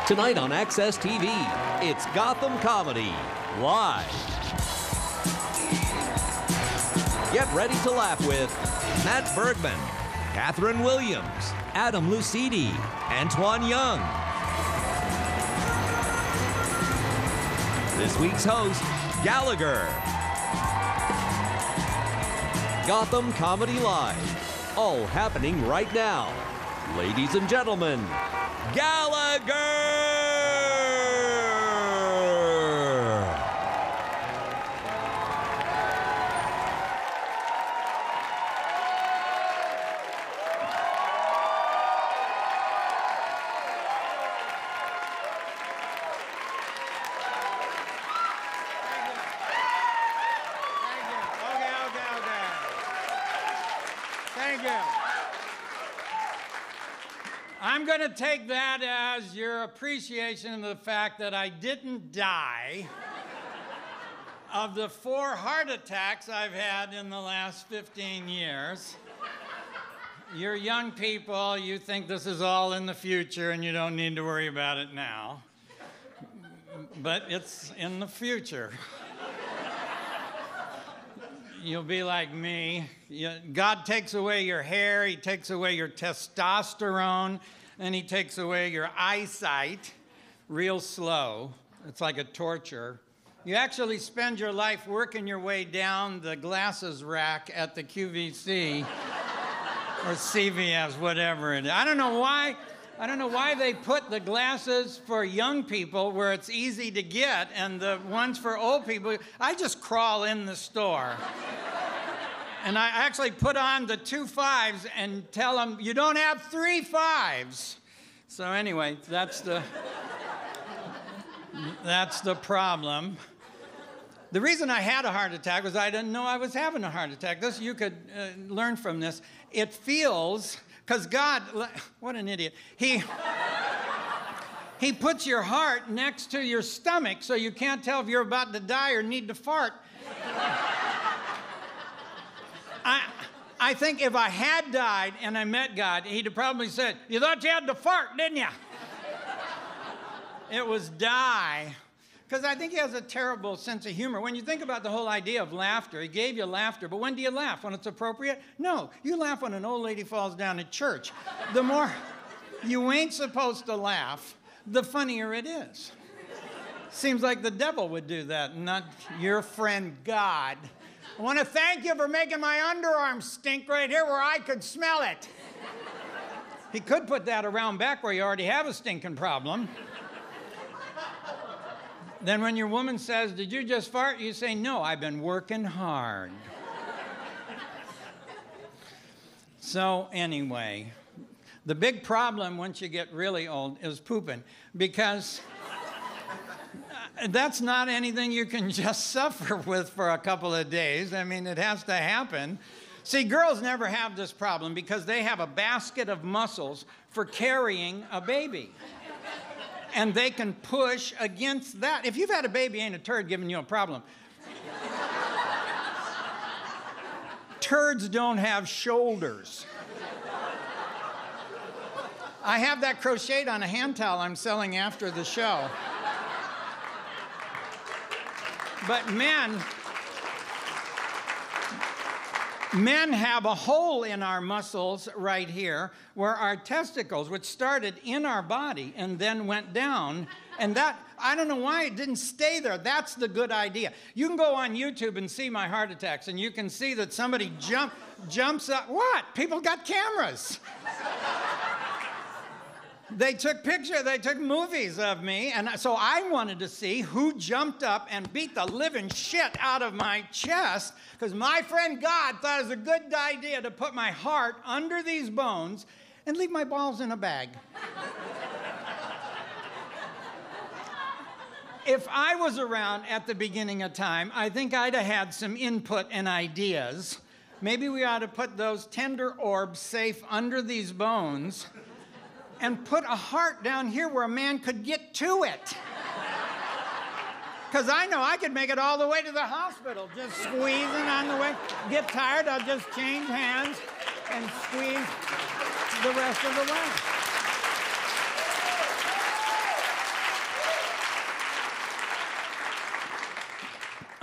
Tonight on Access TV, it's Gotham Comedy Live. Get ready to laugh with Matt Bergman, Katherine Williams, Lucidi, Antoine Young. This week's host, Gallagher. Gotham Comedy Live, all happening right now. Ladies and gentlemen, Gallagher! Thank you. I'm going to take that as your appreciation of the fact that I didn't die of the 4 heart attacks I've had in the last 15 years. You're young people, you think this is all in the future and you don't need to worry about it now. But it's in the future. You'll be like me. God takes away your hair, he takes away your testosterone, and he takes away your eyesight real slow. It's like a torture. You actually spend your life working your way down the glasses rack at the QVC or CVS, whatever it is. I don't know why they put the glasses for young people where it's easy to get and the ones for old people. I just crawl in the store. And I actually put on the 2 5s and tell them, you don't have 3 5s. So anyway, that's the problem. The reason I had a heart attack was I didn't know I was having a heart attack. This, you could learn from this. It feels, because God, what an idiot. He puts your heart next to your stomach so you can't tell if you're about to die or need to fart. I think if I had died and I met God, he'd have probably said, you thought you had to fart, didn't you? It was die. Because I think he has a terrible sense of humor. When you think about the whole idea of laughter, he gave you laughter, but when do you laugh? When it's appropriate? No, you laugh when an old lady falls down at church. The more you ain't supposed to laugh, the funnier it is. Seems like the devil would do that, not your friend God. I want to thank you for making my underarms stink right here where I could smell it. He could put that around back where you already have a stinking problem. Then when your woman says, did you just fart? You say, no, I've been working hard. So anyway, the big problem once you get really old is pooping, because that's not anything you can just suffer with for a couple of days. I mean, it has to happen. See, girls never have this problem because they have a basket of muscles for carrying a baby. And they can push against that. If you've had a baby, ain't a turd giving you a problem. Turds don't have shoulders. I have that crocheted on a hand towel I'm selling after the show. But men have a hole in our muscles right here where our testicles, which started in our body and then went down, and that, I don't know why it didn't stay there. That's the good idea. You can go on YouTube and see my heart attacks, and you can see that somebody jumps up. What? People got cameras. They took pictures, they took movies of me, and so I wanted to see who jumped up and beat the living shit out of my chest, because my friend God thought it was a good idea to put my heart under these bones and leave my balls in a bag. If I was around at the beginning of time, I think I'd have had some input and ideas. Maybe we ought to put those tender orbs safe under these bones and put a heart down here where a man could get to it. Because I know I could make it all the way to the hospital, just squeezing on the way. Get tired, I'll just change hands and squeeze the rest of the way.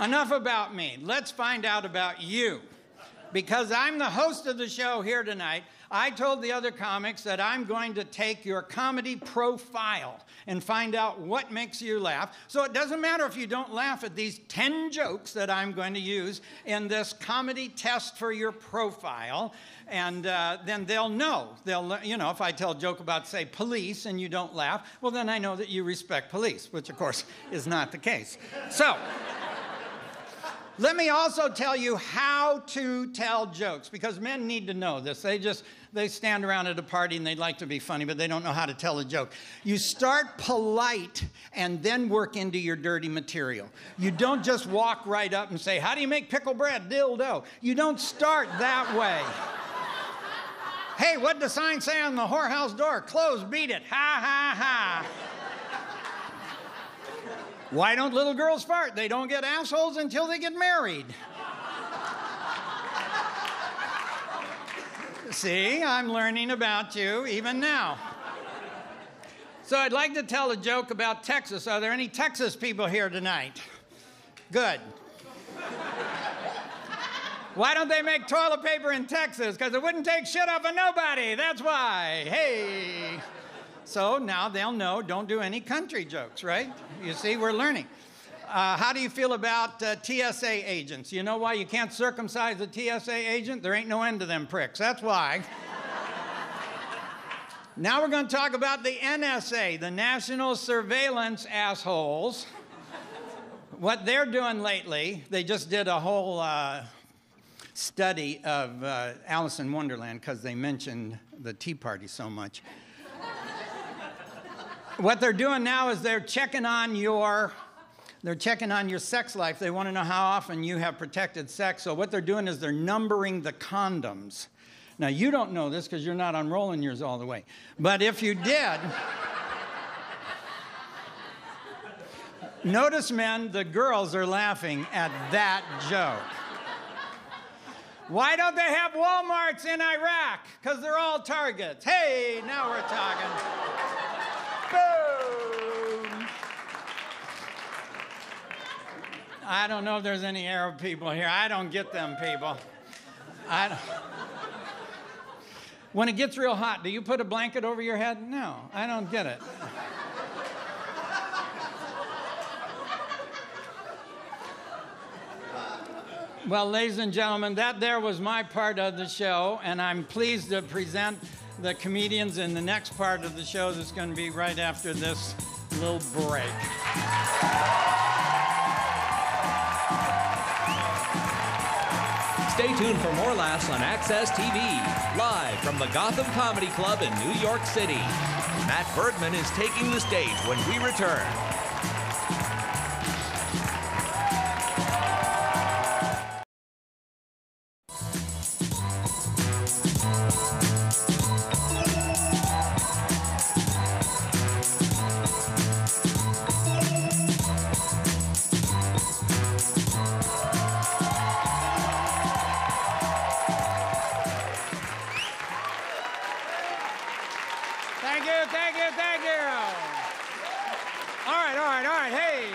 enough about me. Let's find out about you. Because I'm the host of the show here tonight, I told the other comics that I'm going to take your comedy profile and find out what makes you laugh. So it doesn't matter if you don't laugh at these 10 jokes that I'm going to use in this comedy test for your profile. And then they'll know. If I tell a joke about, say, police and you don't laugh, well, then I know that you respect police, which, of course, is not the case. So let me also tell you how to tell jokes, because men need to know this. They stand around at a party and they'd like to be funny, but they don't know how to tell a joke. You start polite and then work into your dirty material. You don't just walk right up and say, how do you make pickle bread? Dildo. You don't start that way. Hey, what'd the sign say on the whorehouse door? Close, beat it. Ha, ha, ha. Why don't little girls fart? They don't get assholes until they get married. See, I'm learning about you even now. So I'd like to tell a joke about Texas. Are there any Texas people here tonight? Good. Why don't they make toilet paper in Texas? Because it wouldn't take shit off of nobody. That's why. Hey. So now they'll know, don't do any country jokes, right? You see, we're learning. How do you feel about TSA agents? You know why you can't circumcise a TSA agent? There ain't no end to them pricks. That's why. Now we're going to talk about the NSA, the National Surveillance Assholes. What they're doing lately, they just did a whole study of Alice in Wonderland because they mentioned the Tea Party so much. What they're doing now is they're checking on your sex life. They want to know how often you have protected sex. So what they're doing is they're numbering the condoms. Now, you don't know this because you're not unrolling yours all the way. But if you did, notice, men, the girls are laughing at that joke. Why don't they have Walmarts in Iraq? Because they're all targets. Hey, now we're talking. Boom. I don't know if there's any Arab people here. I don't get them people. When it gets real hot, do you put a blanket over your head? No, I don't get it. Well, ladies and gentlemen, that there was my part of the show, and I'm pleased to present the comedians in the next part of the show that's going to be right after this little break. Stay tuned for more laughs on Access TV, live from the Gotham Comedy Club in New York City. Matt Bergman is taking the stage when we return. Thank you. All right, hey.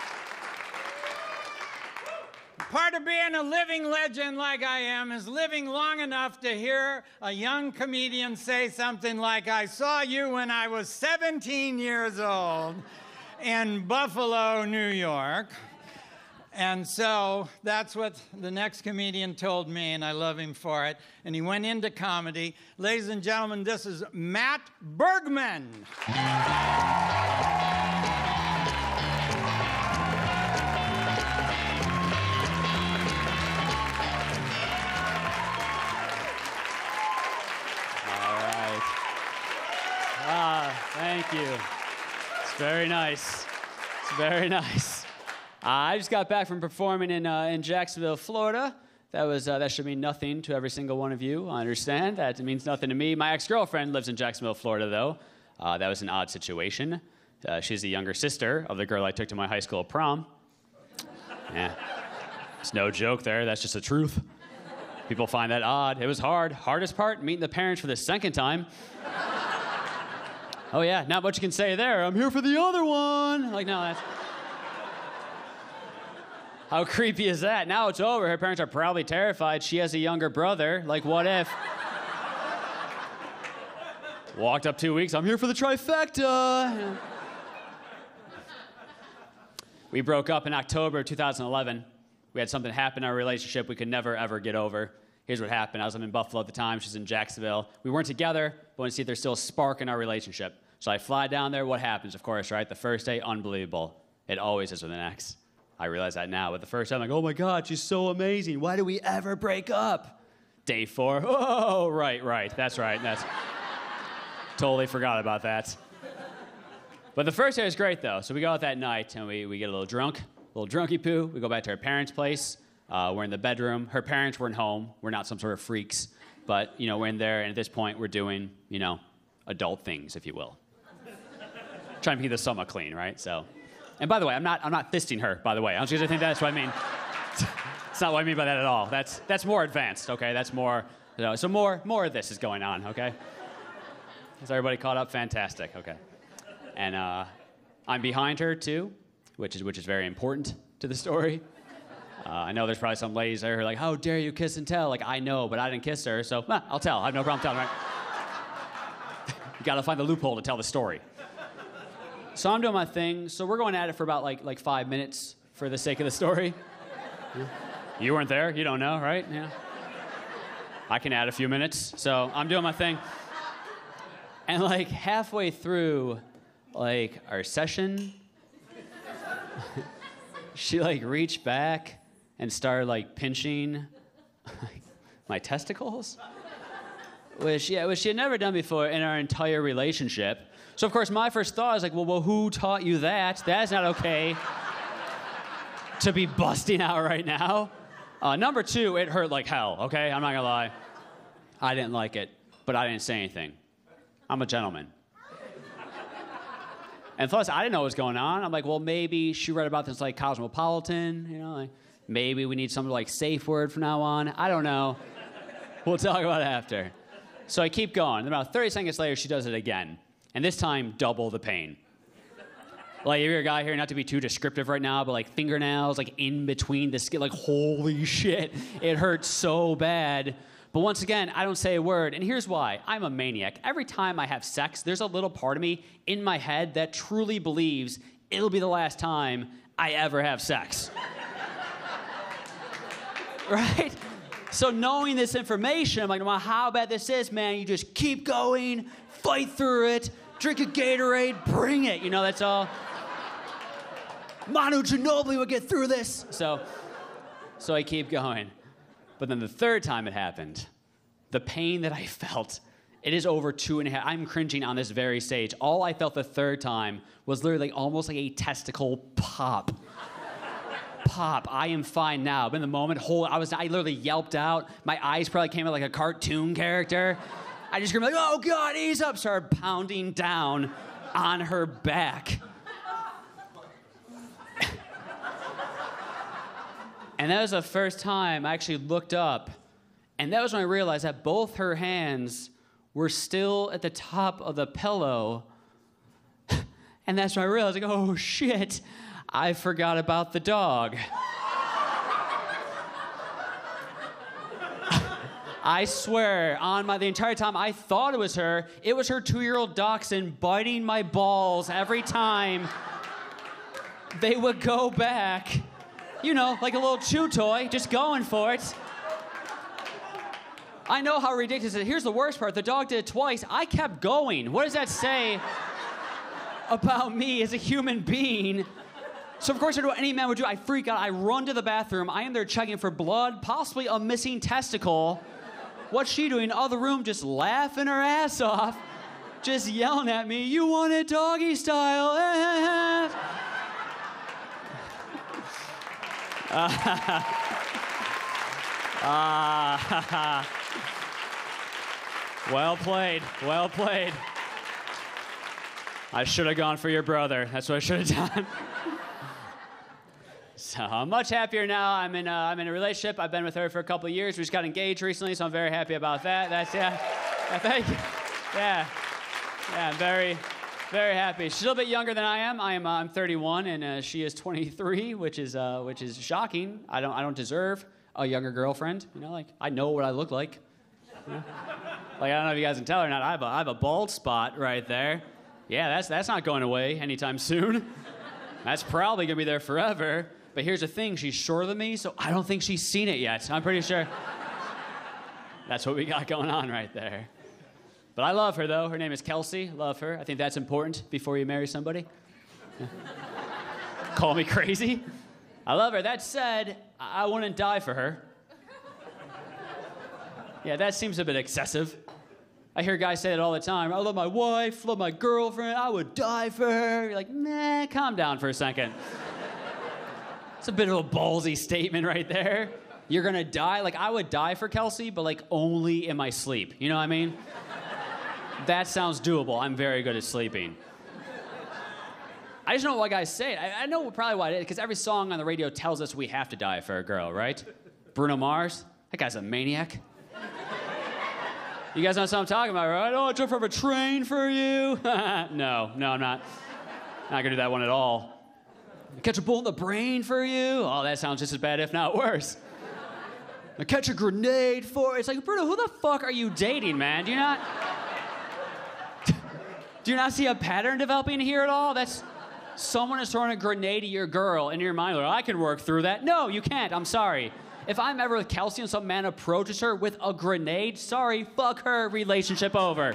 Part of being a living legend like I am is living long enough to hear a young comedian say something like, I saw you when I was 17 years old in Buffalo, New York. And so that's what the next comedian told me, and I love him for it. And he went into comedy. Ladies and gentlemen, this is Matt Bergman. Thank you. It's very nice. It's very nice. I just got back from performing in Jacksonville, Florida. That should mean nothing to every single one of you. I understand. That means nothing to me. My ex-girlfriend lives in Jacksonville, Florida, though. That was an odd situation. She's the younger sister of the girl I took to my high school prom. Yeah. It's no joke there. That's just the truth. People find that odd. It was hard. Hardest part, meeting the parents for the second time. Oh, yeah, not much you can say there. I'm here for the other one. Like, no, that's... How creepy is that? Now it's over. Her parents are probably terrified. She has a younger brother. Like, what if? Walked up 2 weeks. I'm here for the trifecta. We broke up in October 2011. We had something happen in our relationship we could never, ever get over. Here's what happened. I was in Buffalo at the time. She's in Jacksonville. We weren't together, but I wanted to see if there's still a spark in our relationship. So I fly down there. What happens, of course, right? The first day, unbelievable. It always is with an ex. I realize that now. But the first time, I'm like, oh my God, she's so amazing. Why do we ever break up? Day 4, oh, right. That's right. Totally forgot about that. But the first day was great, though. So we go out that night, and we get a little drunk, a little drunky poo. We go back to her parents' place. We're in the bedroom. Her parents weren't home. We're not some sort of freaks. But, we're in there, and at this point, we're doing, adult things, if you will. Trying to keep the stomach clean, right? So, and by the way, I'm not fisting her, by the way. I don't you guys think that's what I mean. It's not what I mean by that at all. That's more advanced, okay? That's more, so more of this is going on, okay? Is everybody caught up? Fantastic, okay. And I'm behind her, too, which is very important to the story. I know there's probably some ladies there who are like, how dare you kiss and tell? Like, I know, but I didn't kiss her, so I'll tell. I have no problem telling, right? You gotta find the loophole to tell the story. So I'm doing my thing. So we're going at it for about like 5 minutes for the sake of the story. You weren't there. You don't know, right? Yeah. I can add a few minutes. So I'm doing my thing. And like halfway through like our session, she like reached back and started like pinching my testicles, which she had never done before in our entire relationship. So of course my first thought is like, well, who taught you that? That's not okay to be busting out right now. Number 2, it hurt like hell, okay? I'm not gonna lie. I didn't like it, but I didn't say anything. I'm a gentleman. And plus, I didn't know what was going on. I'm like, well, maybe she read about this like Cosmopolitan, like maybe we need some like safe word from now on. I don't know. We'll talk about it after. So I keep going. And about 30 seconds later, she does it again. And this time, double the pain. Like, if you're a guy here, not to be too descriptive right now, but like fingernails, like in between the skin, like holy shit, it hurts so bad. But once again, I don't say a word, and here's why. I'm a maniac. Every time I have sex, there's a little part of me in my head that truly believes it'll be the last time I ever have sex. Right? So knowing this information, I'm like, no matter how bad this is, man, you just keep going, fight through it, drink a Gatorade, bring it. That's all. Manu Ginobili would get through this. So I keep going. But then the third time it happened, the pain that I felt, it is over 2.5. I'm cringing on this very stage. All I felt the third time was literally almost like a testicle pop. Pop. I am fine now. But in the moment, I literally yelped out. My eyes probably came out like a cartoon character. I just screamed like, oh God, ease up. Started pounding down on her back. And that was the first time I actually looked up. And that was when I realized that both her hands were still at the top of the pillow. And that's when I realized, like, oh shit, I forgot about the dog. I swear, the entire time I thought it was her 2-year-old dachshund biting my balls every time they would go back. Like a little chew toy, just going for it. I know how ridiculous it is. Here's the worst part. The dog did it twice. I kept going. What does that say about me as a human being? So, of course, I do what any man would do. I freak out. I run to the bathroom. I am there checking for blood, possibly a missing testicle. What's she doing? Other room, just laughing her ass off, just yelling at me, you want it doggy style. Well played. Well played. I should have gone for your brother. That's what I should have done. So I'm much happier now. I'm in a relationship. I've been with her for a couple of years. We just got engaged recently, so I'm very happy about that. Thank you. Yeah, I'm very, Very happy. She's a little bit younger than I am. I'm 31, and she is 23, which is shocking. I don't deserve a younger girlfriend. You know, like I know what I look like. You know? Like I don't know if you guys can tell or not. I have a bald spot right there. Yeah, that's not going away anytime soon. That's probably gonna be there forever. But here's the thing: she's shorter than me, so I don't think she's seen it yet. I'm pretty sure. That's what we got going on right there. But I love her, though. Her name is Kelsey. Love her. I think that's important before you marry somebody. Yeah. Call me crazy. I love her. That said, I wouldn't die for her. Yeah, that seems a bit excessive. I hear guys say that all the time. I love my wife, love my girlfriend. I would die for her. You're like, man, calm down for a second. It's a bit of a ballsy statement right there. You're gonna die? Like, I would die for Kelsey, but like only in my sleep. You know what I mean? That sounds doable. I'm very good at sleeping. I just don't know why guys say it. I know probably why it is, because every song on the radio tells us we have to die for a girl, right? Bruno Mars, that guy's a maniac. You guys know what I'm talking about, right? Oh, I jump from a train for you. No, I'm not. Not gonna do that one at all. Catch a bullet in the brain for you. Oh, that sounds just as bad, if not worse. I catch a grenade for. It's like, Bruno, who the fuck are you dating, man? Do you not see a pattern developing here at all? That's someone is throwing a grenade at your girl, and in your mind, like, I can work through that. No, you can't. I'm sorry. If I'm ever with Kelsey and some man approaches her with a grenade, sorry, fuck her, relationship over.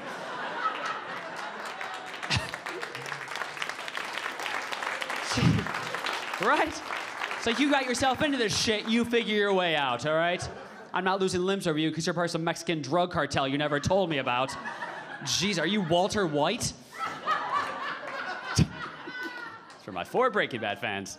Right? It's like you got yourself into this shit, you figure your way out, all right? I'm not losing limbs over you because you're part of some Mexican drug cartel you never told me about. Jeez, are you Walter White? It's for my 4 Breaking Bad fans.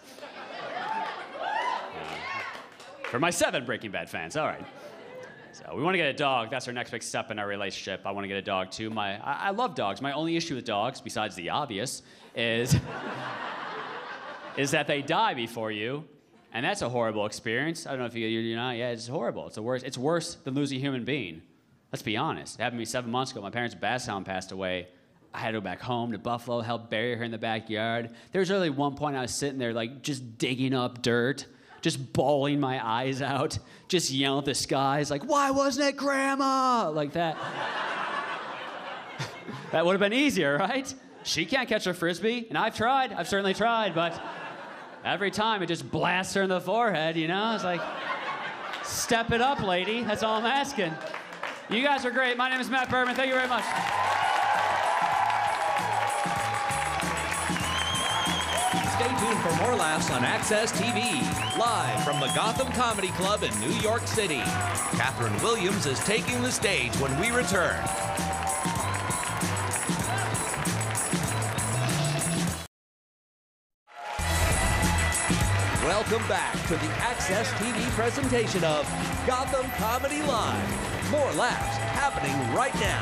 For my 7 Breaking Bad fans, all right. So we want to get a dog. That's our next big step in our relationship. I want to get a dog too. I love dogs. My only issue with dogs, besides the obvious, is that they die before you, and that's a horrible experience. I don't know if you're not. Yeah, it's horrible. It's worse than losing a human being. Let's be honest. It happened to me 7 months ago. My parents' basset hound passed away. I had to go back home to Buffalo, help bury her in the backyard. There was really one point I was sitting there, like, just digging up dirt, just bawling my eyes out, just yelling at the skies, like, why wasn't it Grandma? Like that. That would have been easier, right? She can't catch a Frisbee, and I've tried. I've certainly tried, but every time it just blasts her in the forehead, you know? It's like, step it up, lady. That's all I'm asking. You guys are great. My name is Matt Bergman. Thank you very much. Stay tuned for more laughs on Access TV, live from the Gotham Comedy Club in New York City. Katherine Williams is taking the stage when we return. Welcome back to the Access TV presentation of Gotham Comedy Live. More laughs happening right now.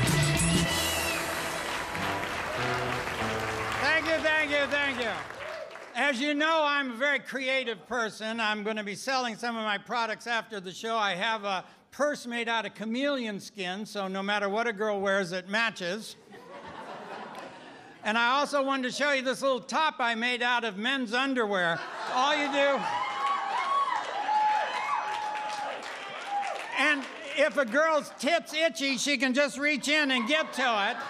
Thank you. As you know, I'm a very creative person. I'm going to be selling some of my products after the show. I have a purse made out of chameleon skin, so no matter what a girl wears, it matches. And I also wanted to show you this little top I made out of men's underwear. All you do... And if a girl's tit's itchy, she can just reach in and get to it.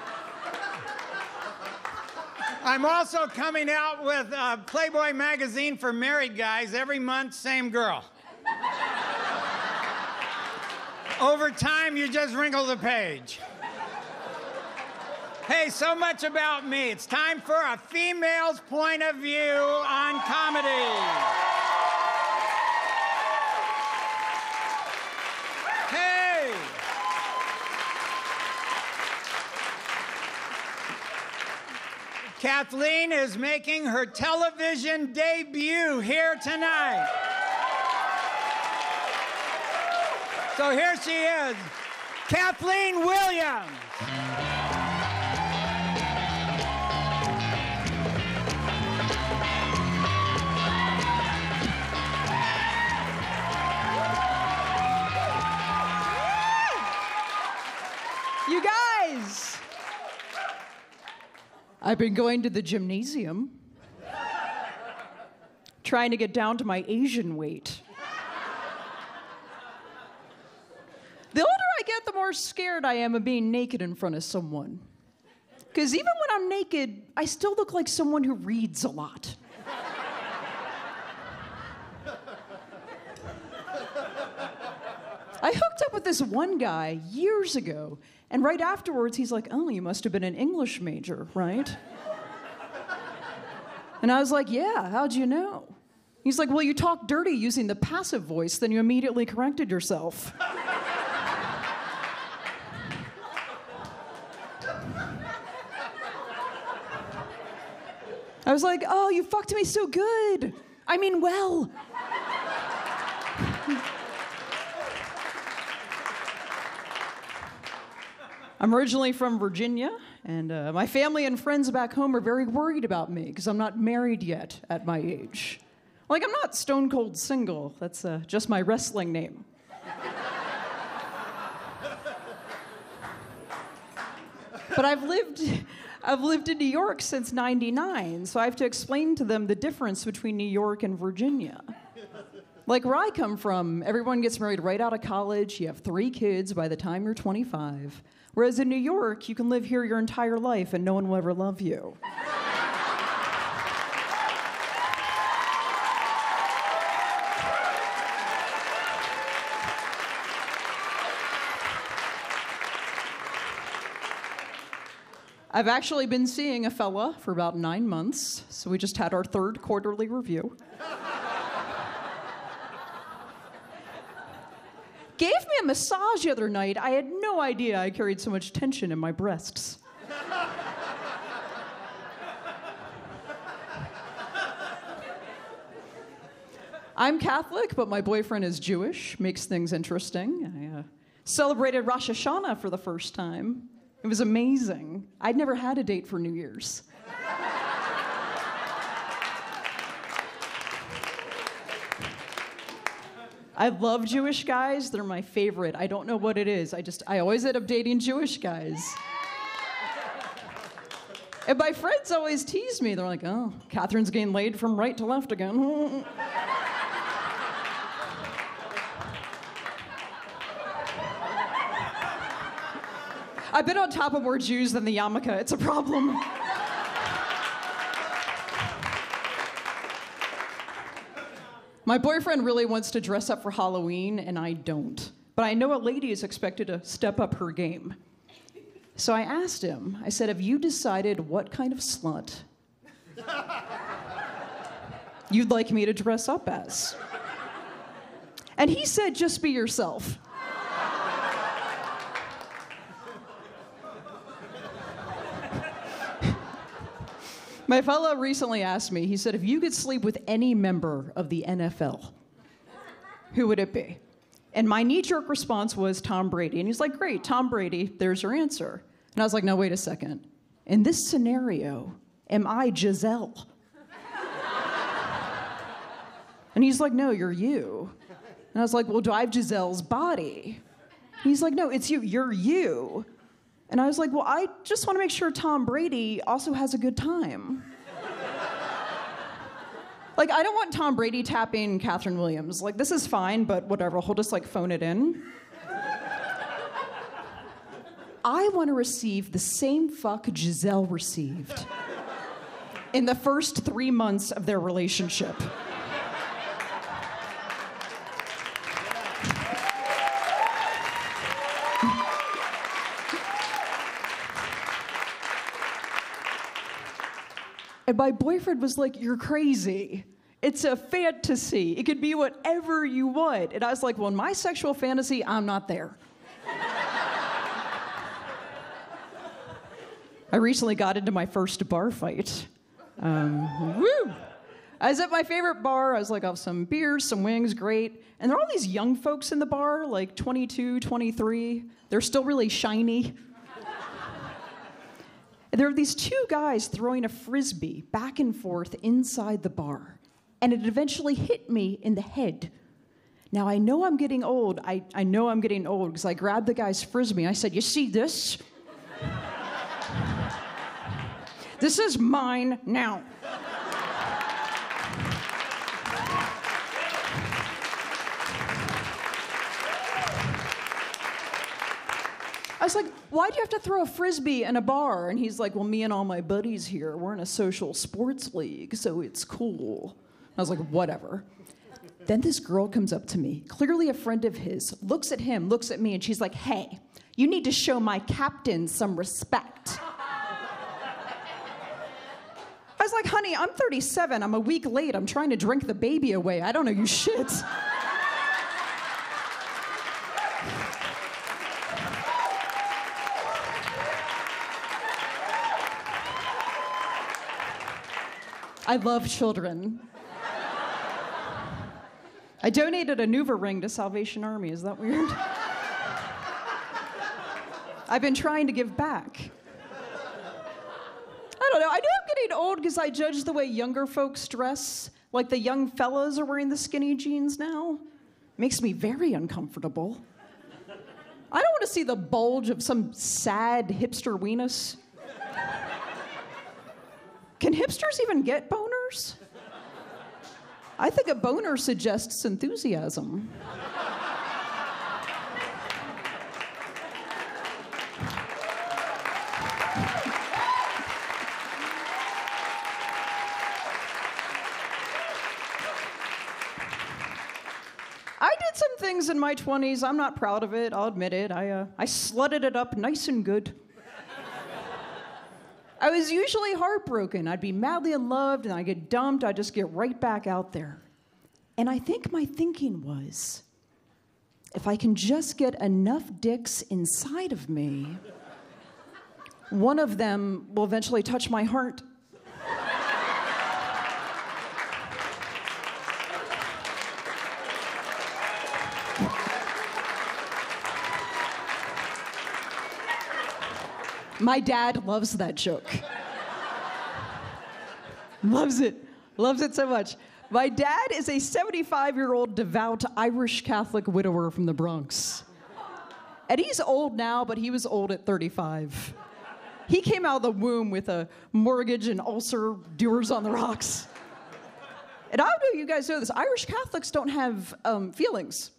I'm also coming out with a Playboy magazine for married guys. Every month, same girl. Over time, you just wrinkle the page. Hey, so much about me. It's time for a female's point of view on comedy. Hey! Kathleen is making her television debut here tonight. So here she is, Katherine Williams. You guys! I've been going to the gymnasium, trying to get down to my Asian weight. The older I get, the more scared I am of being naked in front of someone. Because even when I'm naked, I still look like someone who reads a lot. I hooked up with this one guy years ago, and right afterwards, he's like, oh, you must have been an English major, right? And I was like, yeah, how'd you know? He's like, well, you talk dirty using the passive voice, then you immediately corrected yourself. I was like, oh, you fucked me so good. I mean, well. I'm originally from Virginia, and my family and friends back home are very worried about me because I'm not married yet at my age. Like, I'm not stone cold single. That's just my wrestling name. But I've lived in New York since '99, so I have to explain to them the difference between New York and Virginia. Like where I come from, everyone gets married right out of college, you have 3 kids by the time you're 25. Whereas in New York, you can live here your entire life and no one will ever love you. I've actually been seeing a fella for about 9 months, so we just had our 3rd quarterly review. Gave me a massage the other night. I had no idea I carried so much tension in my breasts. I'm Catholic, but my boyfriend is Jewish. Makes things interesting. I celebrated Rosh Hashanah for the first time. It was amazing. I'd never had a date for New Year's. I love Jewish guys. They're my favorite. I don't know what it is. I always end up dating Jewish guys. And my friends always tease me. They're like, oh, Catherine's getting laid from right to left again. I've been on top of more Jews than the yarmulke. It's a problem. My boyfriend really wants to dress up for Halloween, and I don't. But I know a lady is expected to step up her game. So I asked him, I said, have you decided what kind of slut you'd like me to dress up as? And he said, just be yourself. My fellow recently asked me, he said, if you could sleep with any member of the NFL, who would it be? And my knee-jerk response was Tom Brady. And he's like, great, Tom Brady, there's your answer. And I was like, no, wait a second. In this scenario, am I Giselle? And he's like, no, you're you. And I was like, well, do I have Giselle's body? And he's like, no, it's you, you're you. And I was like, well, I just want to make sure Tom Brady also has a good time. Like, I don't want Tom Brady tapping Katherine Williams. Like, this is fine, but whatever, he'll just, like, phone it in. I want to receive the same fuck Giselle received in the first 3 months of their relationship. And my boyfriend was like, you're crazy. It's a fantasy. It could be whatever you want. And I was like, well, in my sexual fantasy, I'm not there. I recently got into my first bar fight. Woo! I was at my favorite bar. I was like, I'll have some beers, some wings, great. And there are all these young folks in the bar, like 22, 23. They're still really shiny. And there are these 2 guys throwing a frisbee back and forth inside the bar. And it eventually hit me in the head. Now, I know I'm getting old. I know I'm getting old because I grabbed the guy's frisbee. I said, you see this? This is mine now. I was like, why do you have to throw a Frisbee in a bar? And he's like, well, me and all my buddies here, we're in a social sports league, so it's cool. I was like, whatever. Then this girl comes up to me, clearly a friend of his, looks at him, looks at me, and she's like, hey, you need to show my captain some respect. I was like, honey, I'm 37. I'm a week late. I'm trying to drink the baby away. I don't know you shit. I love children. I donated a Nuva ring to Salvation Army. Is that weird? I've been trying to give back. I don't know. I know I'm getting old because I judge the way younger folks dress. Like the young fellas are wearing the skinny jeans now. Makes me very uncomfortable. I don't want to see the bulge of some sad hipster weenus. Can hipsters even get boners? I think a boner suggests enthusiasm. I did some things in my 20s. I'm not proud of it. I'll admit it. I slutted it up nice and good. I was usually heartbroken. I'd be madly in love, and I'd get dumped. I'd just get right back out there. And I think my thinking was, if I can just get enough dicks inside of me, one of them will eventually touch my heart. My dad loves that joke. Loves it so much. My dad is a 75-year-old devout Irish Catholic widower from the Bronx. And he's old now, but he was old at 35. He came out of the womb with a mortgage and ulcer, doers on the rocks. And I don't know if you guys know this, Irish Catholics don't have feelings.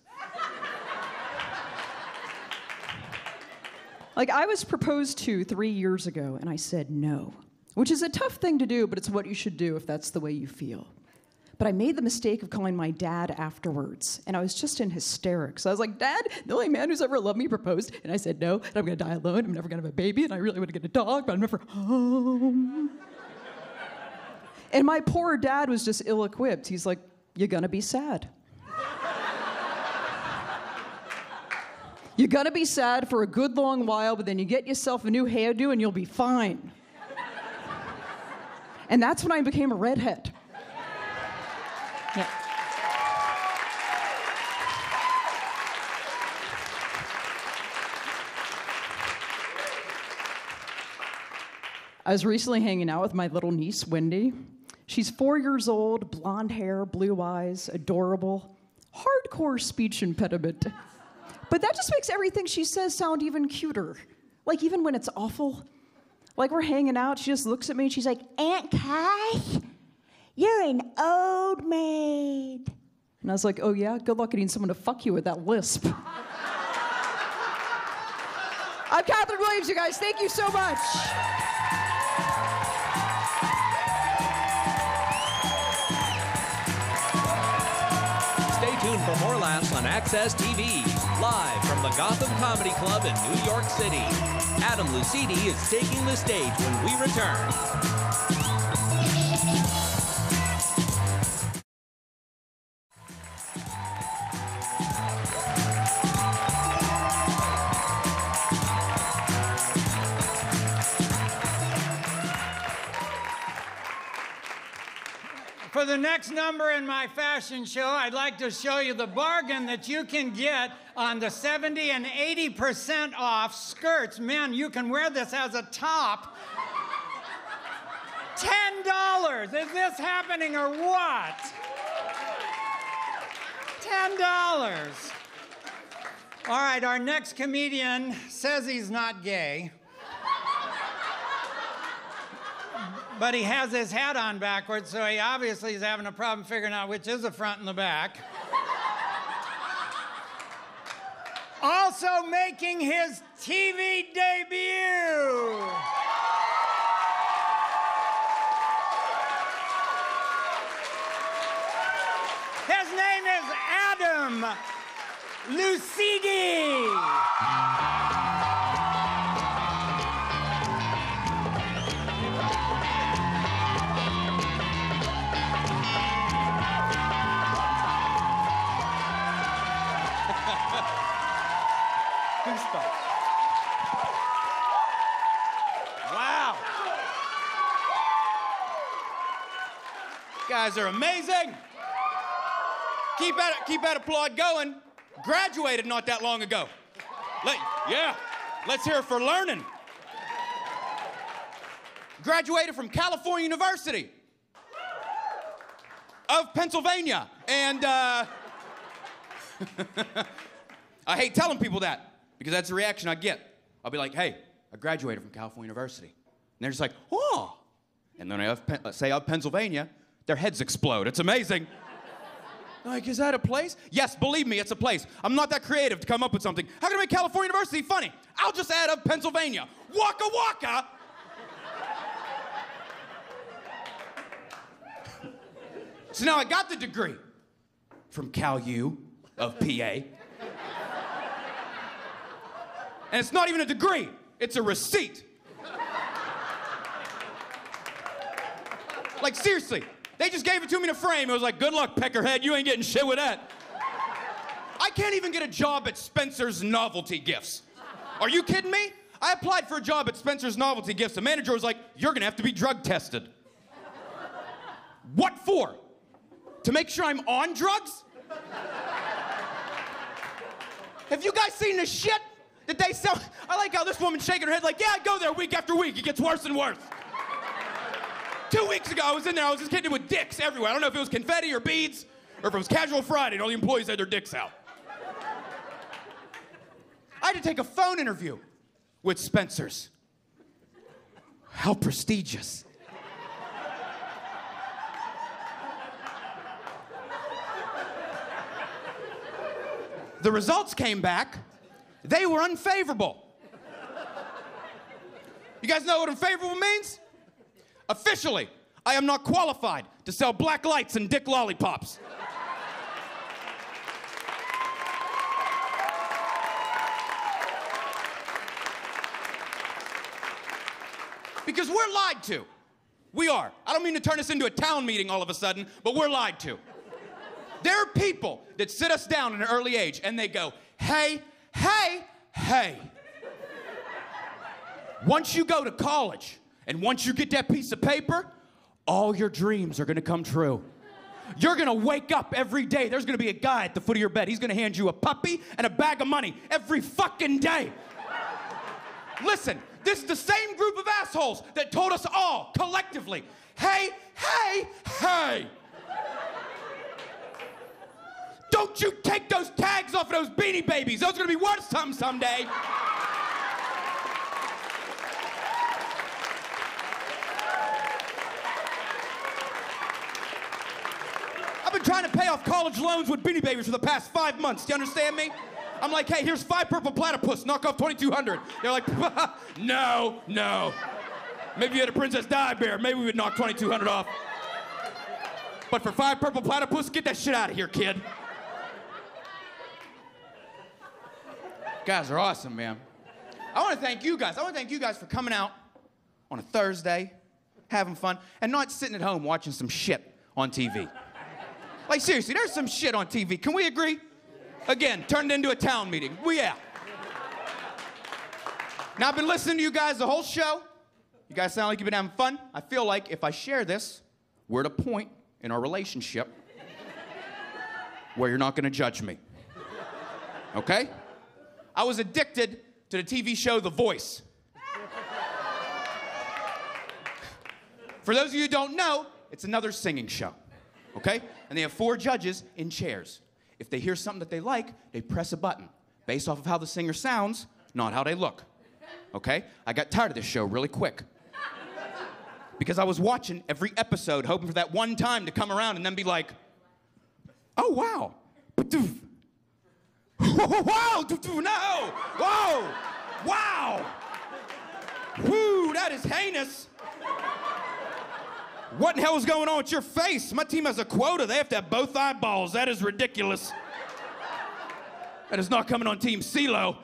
Like, I was proposed to 3 years ago, and I said no, which is a tough thing to do, but it's what you should do if that's the way you feel. But I made the mistake of calling my dad afterwards, and I was just in hysterics. I was like, Dad, the only man who's ever loved me proposed, and I said no, and I'm gonna die alone, I'm never gonna have a baby, and I really wanna get a dog, but I'm never home. And my poor dad was just ill-equipped. He's like, you're gonna be sad. You're gonna be sad for a good long while, but then you get yourself a new hairdo and you'll be fine. And that's when I became a redhead. Yeah. I was recently hanging out with my little niece, Wendy. She's 4 years old, blonde hair, blue eyes, adorable, hardcore speech impediment. But that just makes everything she says sound even cuter. Like, even when it's awful. Like, we're hanging out, she just looks at me and she's like, Aunt Cass, you're an old maid. And I was like, oh yeah? Good luck getting someone to fuck you with that lisp. I'm Katherine Williams, you guys. Thank you so much. Stay tuned for more laughs on Access TV, live from the Gotham Comedy Club in New York City. Adam Lucidi is taking the stage when we return. For the next number in my fashion show, I'd like to show you the bargain that you can get on the 70 and 80% off skirts. Man, you can wear this as a top. $10. Is this happening or what? $10. All right, our next comedian says he's not gay. But he has his hat on backwards, so he obviously is having a problem figuring out which is the front and the back. Also making his TV debut. His name is Adam Lucidi. Wow. You guys are amazing. Keep that applaud going. Graduated not that long ago. Let's hear it for learning. Graduated from California University of Pennsylvania. And I hate telling people that because that's the reaction I get. I'll be like, hey, I graduated from California University. And they're just like, oh. And then I say of Pennsylvania, their heads explode. It's amazing. Like, is that a place? Yes, believe me, it's a place. I'm not that creative to come up with something. How can I make California University funny? I'll just add of Pennsylvania. Waka waka. So now I got the degree from Cal U of PA. And it's not even a degree, it's a receipt. Like, seriously, they just gave it to me in a frame. It was like, good luck, peckerhead, you ain't getting shit with that. I can't even get a job at Spencer's Novelty Gifts. Are you kidding me? I applied for a job at Spencer's Novelty Gifts. The manager was like, you're gonna have to be drug tested. What for? To make sure I'm on drugs? Have you guys seen the shit that they sell? I like how this woman's shaking her head like, yeah, I go there week after week. It gets worse and worse. 2 weeks ago, I was in there. I was just hitting it with dicks everywhere. I don't know if it was confetti or beads or if it was Casual Friday and all the employees had their dicks out. I had to take a phone interview with Spencer's. How prestigious. The results came back. They were unfavorable. You guys know what unfavorable means? Officially, I am not qualified to sell black lights and dick lollipops. Because we're lied to. We are. I don't mean to turn this into a town meeting all of a sudden, but we're lied to. There are people that sit us down at an early age and they go, hey, hey, hey. Once you go to college and once you get that piece of paper, all your dreams are gonna come true. You're gonna wake up every day. There's gonna be a guy at the foot of your bed. He's gonna hand you a puppy and a bag of money every fucking day. Listen, this is the same group of assholes that told us all collectively, hey, hey, hey. Don't you take those tags off of those Beanie Babies. Those are gonna be worth something someday. I've been trying to pay off college loans with Beanie Babies for the past 5 months. Do you understand me? I'm like, hey, here's 5 purple platypus. Knock off 2,200. They're like, no, no. Maybe you had a Princess Di Bear. Maybe we would knock 2,200 off. But for 5 purple platypus, get that shit out of here, kid. Guys are awesome, man. I want to thank you guys. I want to thank you guys for coming out on a Thursday, having fun, and not sitting at home watching some shit on TV. Like, seriously, there's some shit on TV. Can we agree? Again, turned into a town meeting. Yeah. Now, I've been listening to you guys the whole show. You guys sound like you've been having fun. I feel like if I share this, we're at a point in our relationship where you're not going to judge me. Okay? I was addicted to the TV show The Voice. For those of you who don't know, it's another singing show. Okay? And they have 4 judges in chairs. If they hear something that they like, they press a button based off of how the singer sounds, not how they look. Okay? I got tired of this show really quick. Because I was watching every episode, hoping for that one time to come around and then be like, oh, wow. Wow, no. Whoa, wow. Whoo, that is heinous. What in hell is going on with your face? My team has a quota. They have to have both eyeballs. That is ridiculous. That is not coming on Team CeeLo.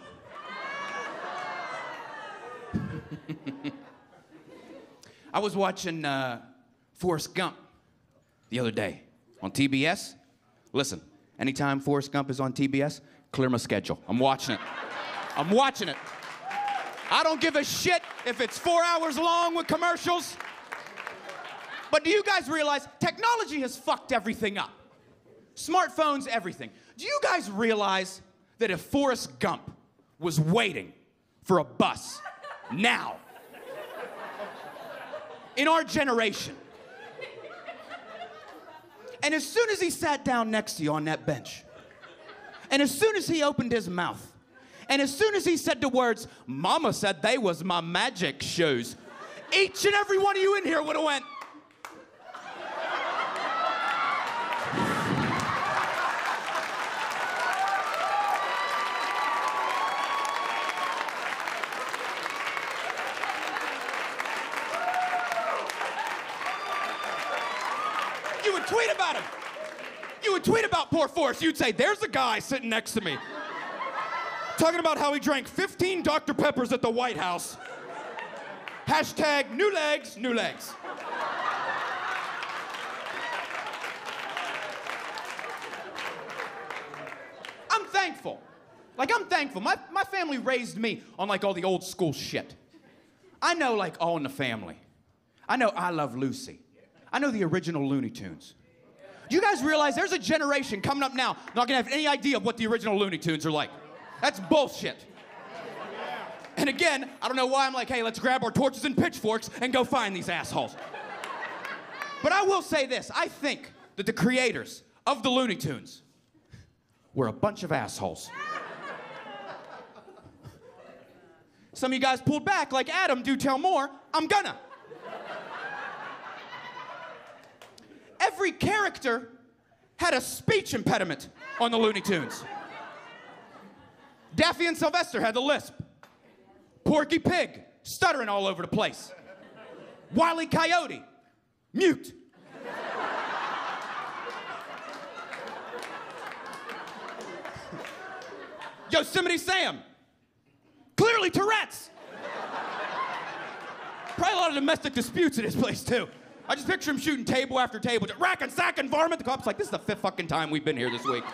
I was watching Forrest Gump the other day on TBS. Listen, anytime Forrest Gump is on TBS, clear my schedule. I'm watching it. I'm watching it. I don't give a shit if it's 4 hours long with commercials. But do you guys realize technology has fucked everything up? Smartphones, everything. Do you guys realize that if Forrest Gump was waiting for a bus now, in our generation, and as soon as he sat down next to you on that bench, and as soon as he opened his mouth, and as soon as he said the words, "Mama said they was my magic shoes," each and every one of you in here would have went, you would tweet about him. You would tweet about poor Forrest. You'd say, there's a guy sitting next to me talking about how he drank 15 Dr. Peppers at the White House. Hashtag new legs, new legs. I'm thankful. Like, I'm thankful. My family raised me on, like, all the old school shit. I know, like, All in the Family. I know I Love Lucy. I know the original Looney Tunes. Do you guys realize there's a generation coming up now not gonna have any idea of what the original Looney Tunes are like? That's bullshit. And again, I don't know why I'm like, hey, let's grab our torches and pitchforks and go find these assholes. But I will say this, I think that the creators of the Looney Tunes were a bunch of assholes. Some of you guys pulled back like Adam, do tell more, I'm gonna. Every character had a speech impediment on the Looney Tunes. Daffy and Sylvester had the lisp. Porky Pig, stuttering all over the place. Wile E. Coyote, mute. Yosemite Sam, clearly Tourette's. Probably a lot of domestic disputes in his place, too. I just picture him shooting table after table, just rack and sack and varmint. The cop's like, this is the 5th fucking time we've been here this week.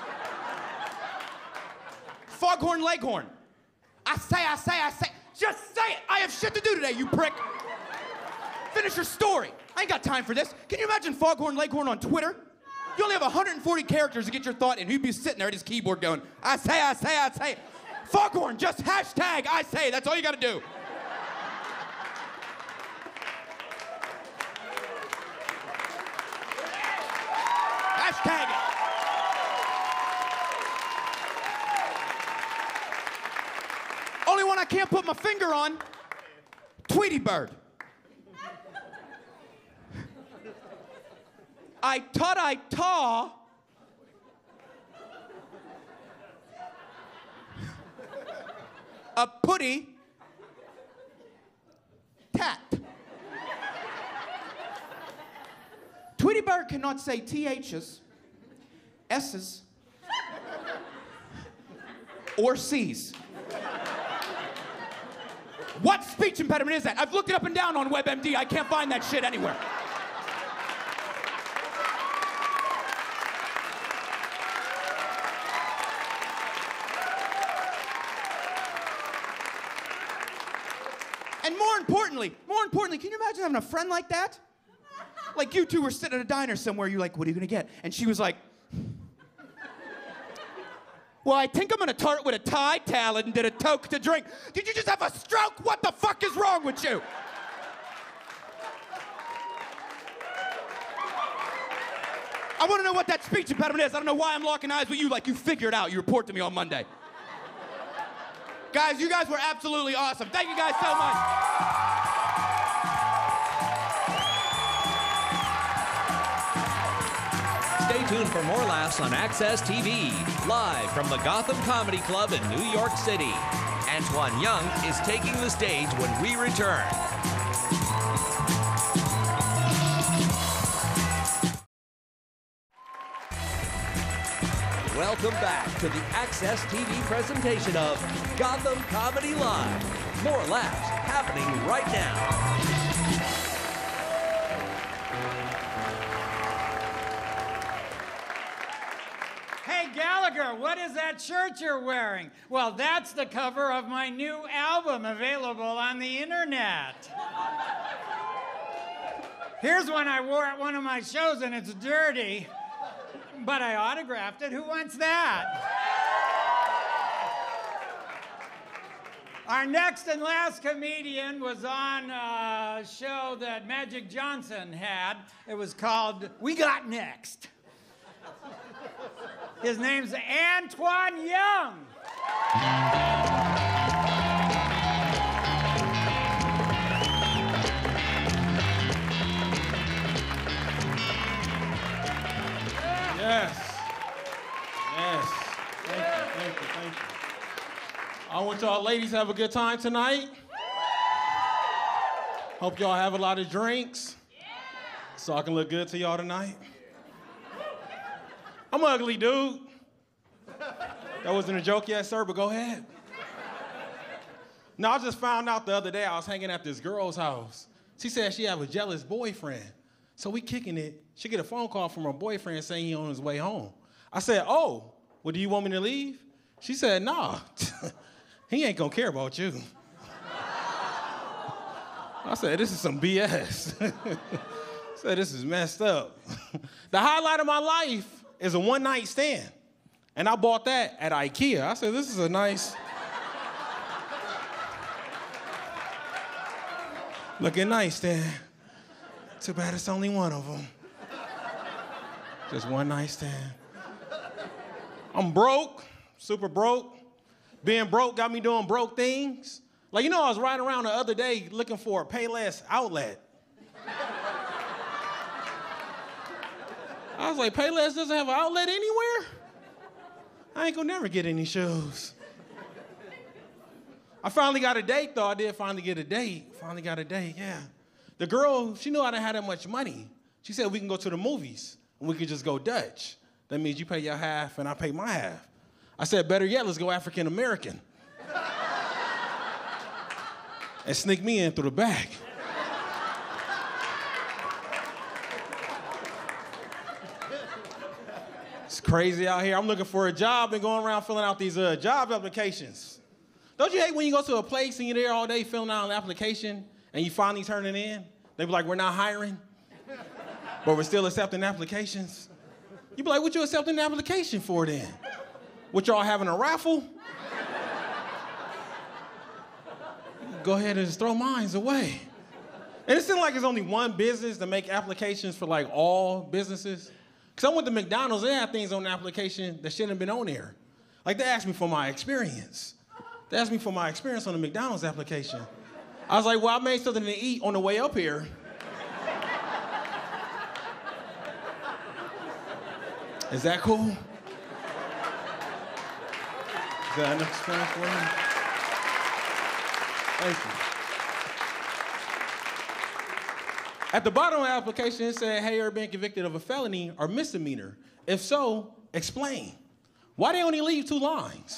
Foghorn Leghorn. I say. Just say it. I have shit to do today, you prick. Finish your story. I ain't got time for this. Can you imagine Foghorn Leghorn on Twitter? You only have 140 characters to get your thought in. He'd be sitting there at his keyboard going, I say. Foghorn, just hashtag I say. That's all you gotta do. Hashtag it. Only one I can't put my finger on, Tweety Bird. I taw. A putty tat. Tweety Bird cannot say THs, S's, or C's. What speech impediment is that? I've looked it up and down on WebMD. I can't find that shit anywhere. And more importantly, can you imagine having a friend like that? Like you two were sitting at a diner somewhere, you're like, what are you gonna get? And she was like, well, I think I'm gonna tart with a Thai talent and did a toke to drink. Did you just have a stroke? What the fuck is wrong with you? I wanna know what that speech impediment is. I don't know why I'm locking eyes with you like you figure it out. You report to me on Monday. Guys, you guys were absolutely awesome. Thank you guys so much. Stay tuned for more laughs on Access TV, live from the Gotham Comedy Club in New York City. Antoine Young is taking the stage when we return. Welcome back to the Access TV presentation of Gotham Comedy Live. More laughs happening right now. Hey, Gallagher, what is that shirt you're wearing? Well, that's the cover of my new album available on the internet. Here's one I wore at one of my shows, and it's dirty, but I autographed it. Who wants that? Our next and last comedian was on a show that Magic Johnson had. It was called We Got Next. His name's Antoine Young. Yes. Yes. Thank you. I want y'all ladies to have a good time tonight. Hope y'all have a lot of drinks so I can look good to y'all tonight. I'm an ugly dude. That wasn't a joke yet, sir, but go ahead. No, I just found out the other day I was hanging at this girl's house. She said she have a jealous boyfriend. So we kicking it. She get a phone call from her boyfriend saying he on his way home. I said, oh, well, do you want me to leave? She said, nah, he ain't gonna care about you. I said, this is some BS. I said, this is messed up. The highlight of my life is a one-night stand. And I bought that at IKEA. I said, this is a nice, looking nice stand. Too bad it's only one of them. Just one night stand. I'm broke, super broke. Being broke got me doing broke things. Like, I was riding around the other day looking for a Payless outlet. I was like, Payless doesn't have an outlet anywhere? I ain't gonna never get any shoes. I finally got a date, though. I did finally get a date. Finally got a date, yeah. The girl, she knew I didn't have that much money. She said we can go to the movies and we could just go Dutch. That means you pay your half and I pay my half. I said, better yet, let's go African American. And sneak me in through the back. It's crazy out here. I'm looking for a job and going around filling out these job applications. Don't you hate when you go to a place and you're there all day filling out an application and you finally turn it in? They be like, we're not hiring, but we're still accepting applications. You be like, what you accepting the application for then? What, y'all having a raffle? Go ahead and just throw mines away. And it seems like there's only one business to make applications for like all businesses. Because I went to McDonald's, they had things on the application that shouldn't have been on there. Like they asked me for my experience. They asked me for my experience on the McDonald's application. I was like, well, I made something to eat on the way up here. Is that cool? Is that enough experience for you? Thank you. At the bottom of the application, it said, hey, you're being convicted of a felony or misdemeanor. If so, explain. Why they only leave 2 lines?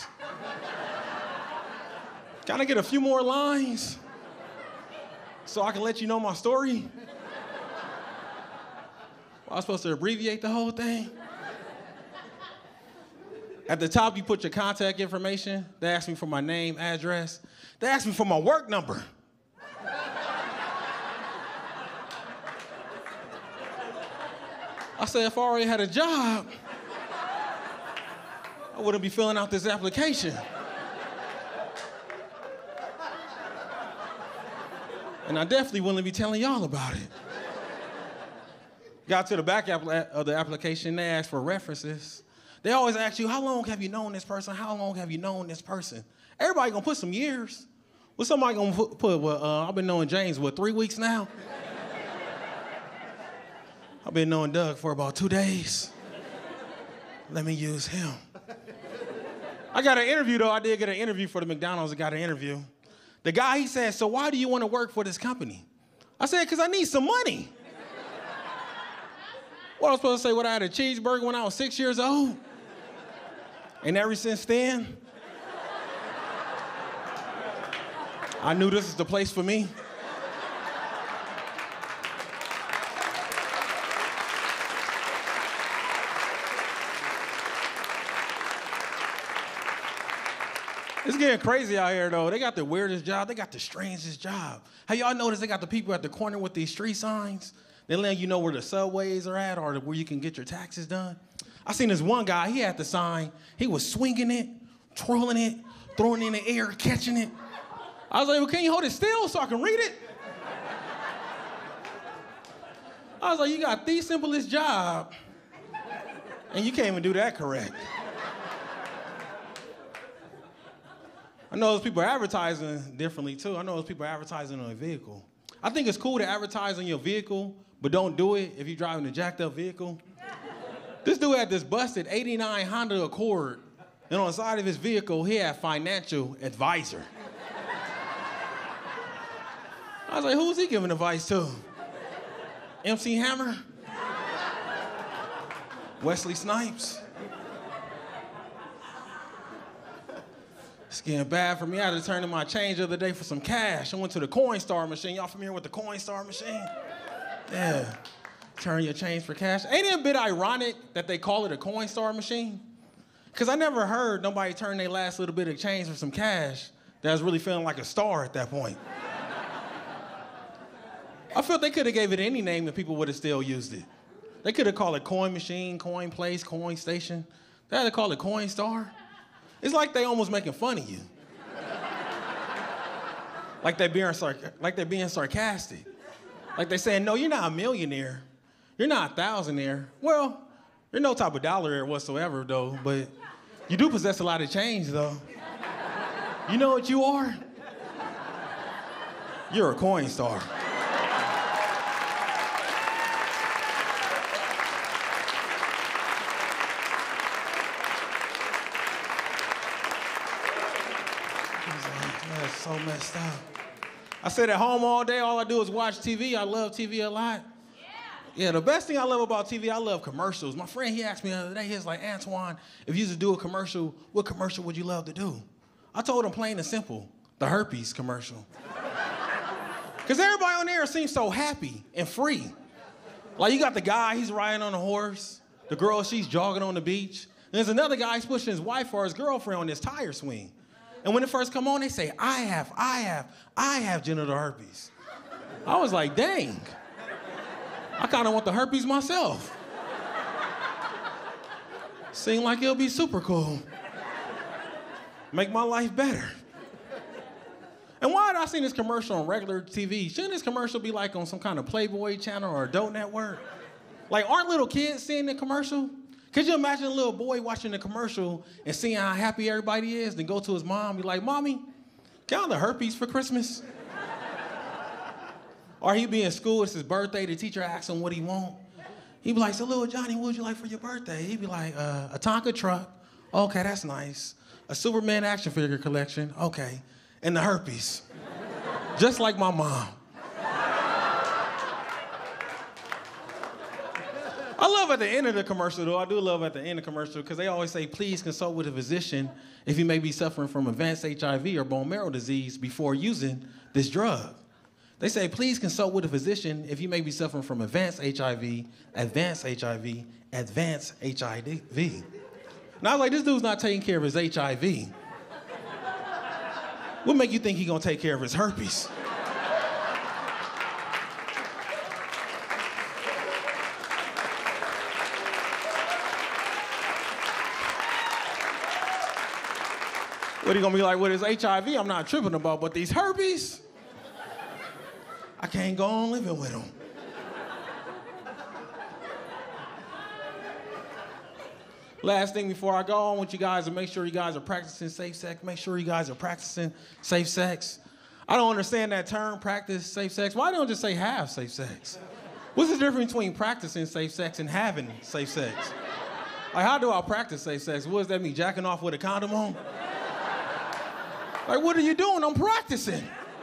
Can I get a few more lines so I can let you know my story? Well, I was supposed to abbreviate the whole thing? At the top, you put your contact information. They asked me for my name, address. They asked me for my work number. I said, if I already had a job, I wouldn't be filling out this application. And I definitely wouldn't be telling y'all about it. Got to the back of the application, they asked for references. They always ask you, how long have you known this person? How long have you known this person? Everybody gonna put some years. What's somebody gonna put well, I've been knowing James, 3 weeks now? I've been knowing Doug for about 2 days. Let me use him. I got an interview, though. I did get an interview for the McDonald's. I got an interview. The guy, he said, so why do you want to work for this company? I said, because I need some money. What I was supposed to say, what I had a cheeseburger when I was 6 years old? And ever since then, I knew this is the place for me. It's getting crazy out here, though. They got the weirdest job. They got the strangest job. Have y'all noticed they got the people at the corner with these street signs? They let you know where the subways are at or where you can get your taxes done. I seen this one guy, he had the sign. He was swinging it, twirling it, throwing it in the air, catching it. I was like, well, can you hold it still so I can read it? I was like, you got the simplest job, and you can't even do that correct. I know those people are advertising differently, too. I know those people are advertising on a vehicle. I think it's cool to advertise on your vehicle, but don't do it if you're driving a jacked-up vehicle. This dude had this busted 89 Honda Accord, and on the side of his vehicle, he had financial advisor. I was like, who's he giving advice to? MC Hammer? Wesley Snipes? It's getting bad for me. I had to turn in my change the other day for some cash. I went to the Coinstar machine. Y'all familiar with the Coinstar machine? Yeah. Turn your change for cash. Ain't it a bit ironic that they call it a Coinstar machine? Because I never heard nobody turn their last little bit of change for some cash that was really feeling like a star at that point. I felt they could have gave it any name and people would have still used it. They could have called it Coin Machine, Coin Place, Coin Station. They had to call it Coinstar. It's like they almost making fun of you. Like they're being sarcastic. Like they saying, no, you're not a millionaire. You're not a thousandaire. Well, you're no type of dollaraire whatsoever, though, but you do possess a lot of change, though. You know what you are? You're a coin star. That's so messed up. I sit at home all day, all I do is watch TV. I love TV a lot. Yeah, the best thing I love about TV, I love commercials. My friend, he asked me the other day, he was like, Antoine, if you used to do a commercial, what commercial would you love to do? I told him plain and simple, the herpes commercial. Because everybody on there seems so happy and free. Like you got the guy, he's riding on a horse. The girl, she's jogging on the beach. And there's another guy, he's pushing his wife or his girlfriend on this tire swing. And when it first come on, they say, I have genital herpes. I was like, dang. I kind of want the herpes myself. Seemed like it'll be super cool. Make my life better. And why had I seen this commercial on regular TV? Shouldn't this commercial be like on some kind of Playboy channel or Adult Network? Like, aren't little kids seeing the commercial? Could you imagine a little boy watching the commercial and seeing how happy everybody is, then go to his mom and be like, Mommy, got all the herpes for Christmas? Or he'd be in school, it's his birthday, the teacher asks him what he want. He'd be like, so little Johnny, what would you like for your birthday? He'd be like, a Tonka truck. Okay, that's nice. A Superman action figure collection. Okay. And the herpes. Just like my mom. I love at the end of the commercial, though. I do love at the end of the commercial because they always say, please consult with a physician if you may be suffering from advanced HIV or bone marrow disease before using this drug. They say, please consult with a physician if you may be suffering from advanced HIV, advanced HIV, advanced HIV. And I was like, this dude's not taking care of his HIV. What make you think he's gonna take care of his herpes? What are you gonna be like with his HIV? I'm not tripping about, but these herpes, I can't go on living with them. Last thing before I go, I want you guys to make sure you guys are practicing safe sex. Make sure you guys are practicing safe sex. I don't understand that term, practice safe sex. Why don't just say have safe sex? What's the difference between practicing safe sex and having safe sex? Like, how do I practice safe sex? What does that mean, jacking off with a condom on? Like, what are you doing? I'm practicing.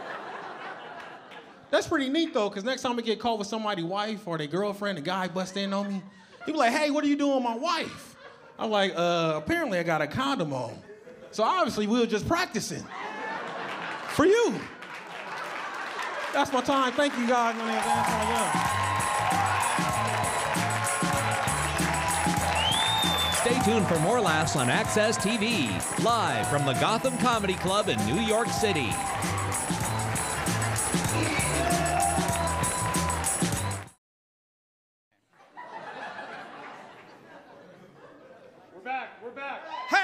That's pretty neat, though, because next time I get caught with somebody's wife or their girlfriend, the guy bust in on me, he be like, hey, what are you doing with my wife? I'm like, apparently I got a condom on. So obviously we were just practicing. For you. That's my time. Thank you, guys. My name is Antoine Young. Stay tuned for more laughs on Access TV, live from the Gotham Comedy Club in New York City. Hey!